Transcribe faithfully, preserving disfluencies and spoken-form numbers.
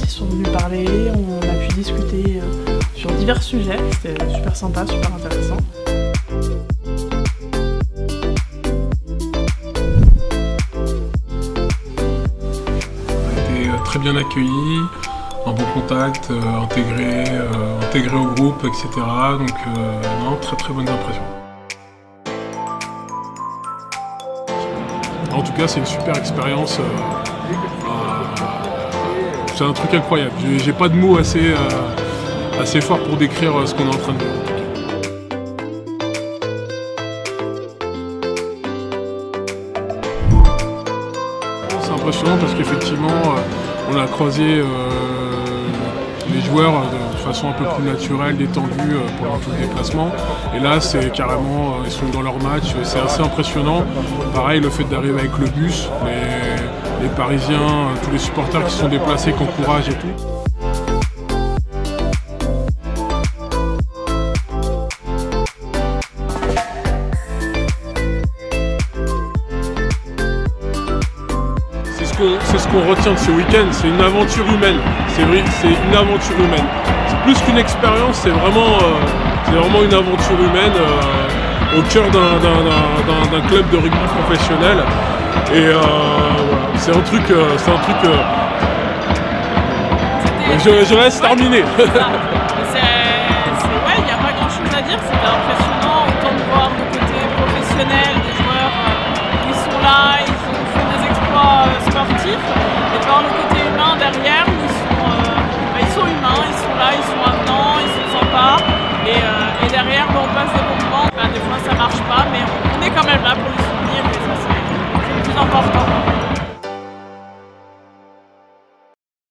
ils sont venus parler, on a pu discuter sur divers sujets, c'était super sympa, super intéressant. Très bien accueilli, un bon contact, euh, intégré, euh, intégré au groupe, et cetera. Donc euh, non, très très bonnes impressions. En tout cas, c'est une super expérience. Euh, euh, c'est un truc incroyable. J'ai pas de mots assez, euh, assez forts pour décrire ce qu'on est en train de vivre. C'est impressionnant parce qu'effectivement, euh, on a croisé euh, les joueurs de façon un peu plus naturelle, détendue euh, pendant tout le déplacement. Et là, c'est carrément, euh, ils sont dans leur match, c'est assez impressionnant. Pareil, le fait d'arriver avec le bus, les, les Parisiens, euh, tous les supporters qui sont déplacés, qui encouragent et tout. C'est ce qu'on retient de ce week-end, c'est une aventure humaine. C'est vrai, c'est une aventure humaine. C'est plus qu'une expérience, c'est vraiment, euh, c'est vraiment une aventure humaine euh, au cœur d'un club de rugby professionnel. Et euh, voilà, c'est un truc, euh, c'est un truc. Euh, je, je laisse terminer. C'est, ouais, il n'y a pas grand-chose à dire. C'était impressionnant, autant de voir le côté professionnel des joueurs. Euh, ils sont là, ils ont fait des exploits euh, sportifs, et de voir le côté humain derrière, où ils sont, euh, bah, ils sont humains, ils sont là, ils sont avenants, ils sont sympas. Et, euh, et derrière, bah, on passe des bons moments. Bah, des fois, ça marche pas, mais on est quand même là pour